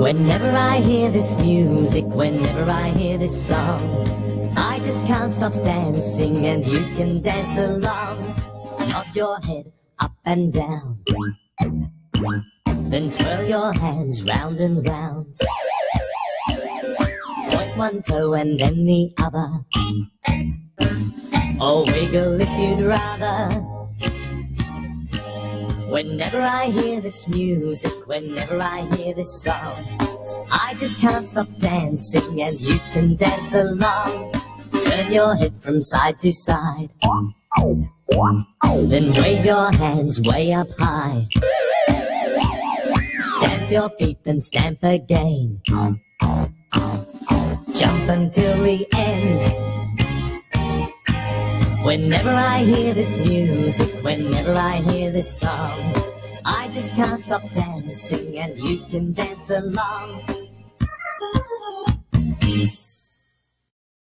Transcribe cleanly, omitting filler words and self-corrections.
Whenever I hear this music, whenever I hear this song, I just can't stop dancing, and you can dance along. Nod your head up and down, then twirl your hands round and round. Point one toe and then the other, or wiggle if you'd rather. Whenever I hear this music, whenever I hear this song, I just can't stop dancing, and you can dance along. Turn your head from side to side, then wave your hands way up high. Stamp your feet, then stamp again. Jump until the end. Whenever I hear this music, whenever I hear this song, I just can't stop dancing, and you can dance along.